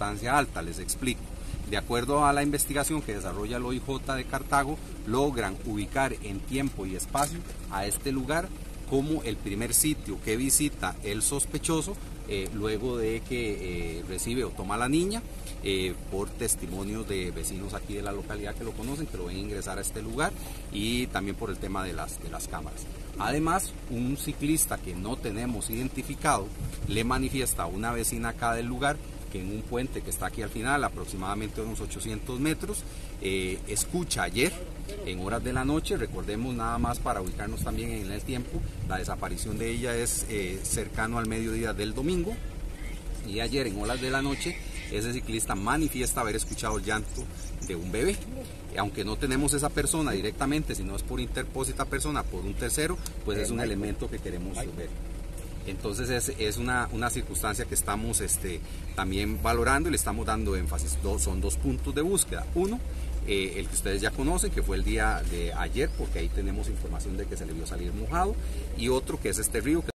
circunstancia alta. Les explico. De acuerdo a la investigación que desarrolla el OIJ de Cartago, logran ubicar en tiempo y espacio a este lugar como el primer sitio que visita el sospechoso luego de que recibe o toma a la niña, por testimonios de vecinos aquí de la localidad que lo conocen, que lo ven ingresar a este lugar, y también por el tema de las cámaras. Además, un ciclista que no tenemos identificado le manifiesta a una vecina acá del lugar que en un puente que está aquí al final, aproximadamente unos 800 metros, escucha ayer en horas de la noche. Recordemos, nada más para ubicarnos también en el tiempo, la desaparición de ella es cercano al mediodía del domingo, y ayer en horas de la noche ese ciclista manifiesta haber escuchado el llanto de un bebé. Aunque no tenemos esa persona directamente, sino es por interpósita persona, por un tercero, pues es un elemento que queremos ver. Entonces es una circunstancia que estamos también valorando y le estamos dando énfasis. Son dos puntos de búsqueda. Uno, el que ustedes ya conocen, que fue el día de ayer, porque ahí tenemos información de que se le vio salir mojado, y otro que es este río,